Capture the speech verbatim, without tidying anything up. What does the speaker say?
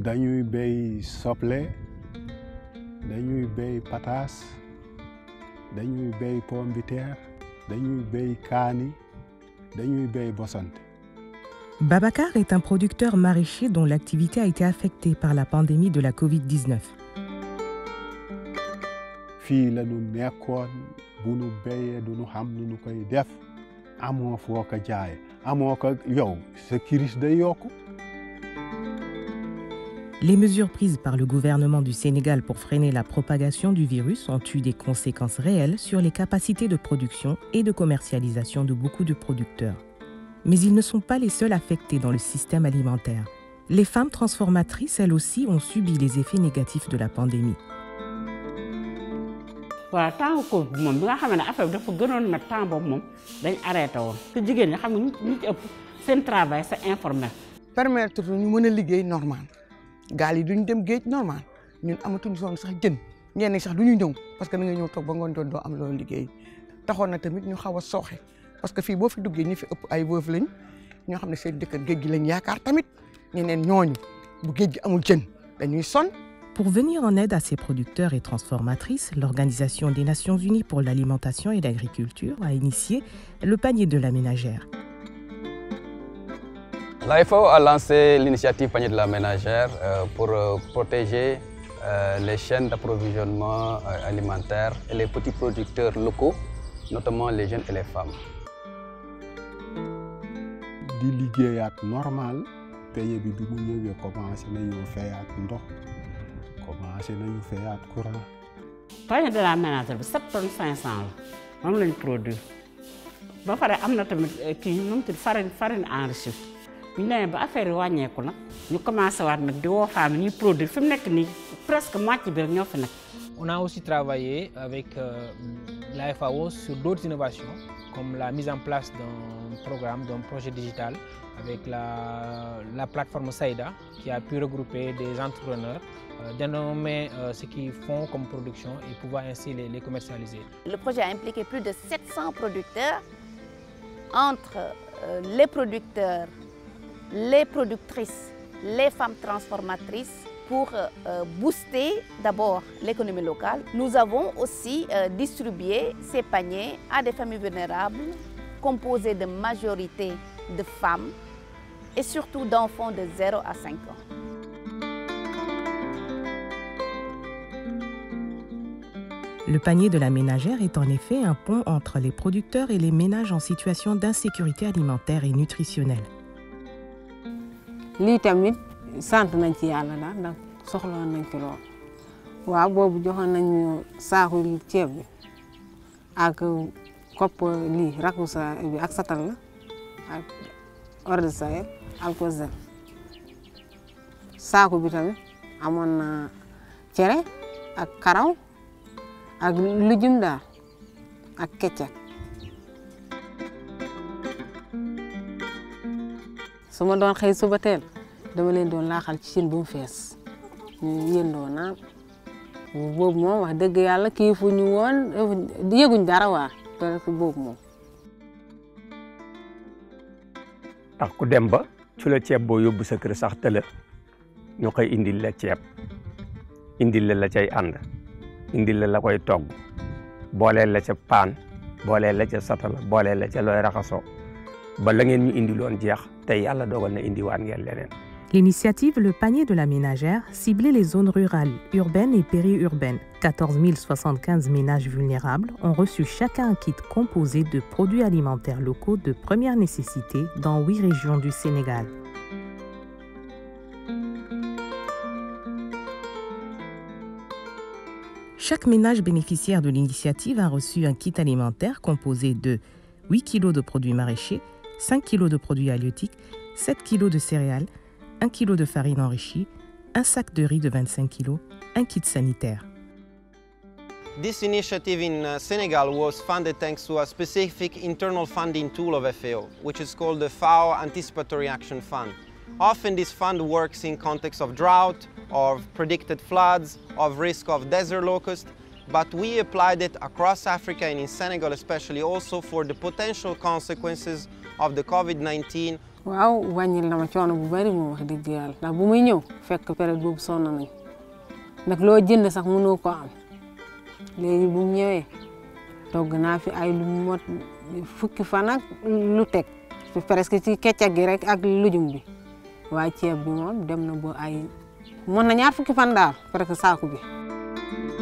dañuy béy soble dañuy béy pataas dañuy béy pomme de terre dañuy béy kaani dañuy béy bosante. Babacar est un producteur maraîcher dont l'activité a été affectée par la pandémie de la covid dix-neuf. fii la ñu nekkoon bu ñu béyee du ñu xam nu ñu koy def amoo foo ko jaaye amoo ko yow sa kiris day yokku. Les mesures prises par le gouvernement du Sénégal pour freiner la propagation du virus ont eu des conséquences réelles sur les capacités de production et de commercialisation de beaucoup de producteurs. Mais ils ne sont pas les seuls affectés dans le système alimentaire. Les femmes transformatrices, elles aussi, ont subi les effets négatifs de la pandémie. waaw temps ko moom bi nga xam ne affaire bi dafa gënoon na temps boobu moom dañ arrêté woon te jigéen ñi xam nga ñu ci ëpp seen travail c'est informel. permettre ñu mën a liggéey normal gaal yi duñ dem géej normal ñun amatuñu soon sax jën ñenn sax duñu ñëw parce que da nga ñëw toog ba ngoon doon doo am loolu liggéey taxoon na tamit ñu xaw a sooxe parce que fii boo fi duggee ñi fi ëpp ay veuve lañ ñoo xam ne seen dëkk géej gi lañ yaakaar tamit ñeneen ñooñu bu géej gi amul jën dañuy sonn. Pour venir en aide à ces producteurs et transformatrices, l'Organisation des Nations Unies pour l'alimentation et l'agriculture a initié le panier de la ménagère. L'A F A O a lancé l'initiative panier de la ménagère euh, pour euh, protéger euh, les chaînes d'approvisionnement euh, alimentaire et les petits producteurs locaux, notamment les jeunes et les femmes. di liggéeyaat normal paye bi bi mu ñëwee commencé nañu fayaat ndox commencé nañu fayaat courant. panier de la ménagère bi sept tonnes cinq cent la moom lañ produire ba pare am na tamit kii nu mu tudd farine farine enrichie bi ñu demee ba affaire yi wàññeeku nag ñu commencé waat nag di woo femmes yi ñuy produire fi mu nekk nii presque moitié bi rek ñoo fi nekk. On a aussi travaillé avec euh, l'A F A O sur d'autres innovations, comme la mise en place d'un programme, d'un projet digital avec la, la plateforme Saïda, qui a pu regrouper des entrepreneurs, euh, dénommer euh, ce qu'ils font comme production et pouvoir ainsi les, les commercialiser. Le projet a impliqué plus de sept cents producteurs, entre euh, les producteurs, les productrices, les femmes transformatrices, pour euh, booster d'abord l'économie locale. Nous avons aussi euh, distribué ces paniers à des familles vulnérables composées de majorité de femmes et surtout d'enfants de zéro à cinq ans. Le panier de la ménagère est en effet un pont entre les producteurs et les ménages en situation d'insécurité alimentaire et nutritionnelle. lii tamit sant nañ ci yàlla daal ndax soxloon nañ ci lool waaw boobu joxoon nañu saaku ceeb bi ak kopp lii rakku sa bi ak satal la ak eau de Javel alcool saaku bi tamit amoon na cere ak karaw ak lujum daal ak keccak. su ma doon xëy suba teel dama leen doon laaxal ci cin bu mu fees ñu yëndoo naan boobu moom wax dëgg yàlla kii fu ñu woon yëguñ dara waa parce que boobu moom. ndax ku dem ba su la ceeb boo yóbbu sa kër sax tëla ñu koy indil la ceeb indil la la cay ànd indil la la koy togg booleel la ca paan booleel la ca satala booleel la ca looy raxasoo ba la ngeen ñu indiloon jeex tey yàlla dogal na indiwaat ngeen leneen. L'initiative Le Panier de la Ménagère ciblait les zones rurales, urbaines et périurbaines. quatorze mille soixante-quinze ménages vulnérables ont reçu chacun un kit composé de produits alimentaires locaux de première nécessité dans huit régions du Sénégal. Chaque ménage bénéficiaire de l'initiative a reçu un kit alimentaire composé de huit kilos de produits maraîchers, cinq kilos de produits halieutiques, sept kilos de céréales, un kilo de farine enrichie, un sac de riz de vingt-cinq kilos, un kit sanitaire. This initiative in uh, Senegal was funded thanks to a specific internal funding tool of F A O, which is called the F A O Anticipatory Action Fund. Often this fund works in context of drought, of predicted floods, of risk of desert locust, but we applied it across Africa and in Senegal especially also for the potential consequences of the COVID nineteen waaw wàññil na ma coono bu bari moom wax dëgg yàlla ndax bu muy ñëw fekk période boobu sonn nañ ndax loo jënd sax mënoo ko am léegi bu mu ñëwee togg naa fi ay lu mot fukki fan ak lu teg presque ci keccag gi rek ak lujum bi waaye ceeb bi moom dem na ba ay mën na ñaar fukki fan daal presque saaku bi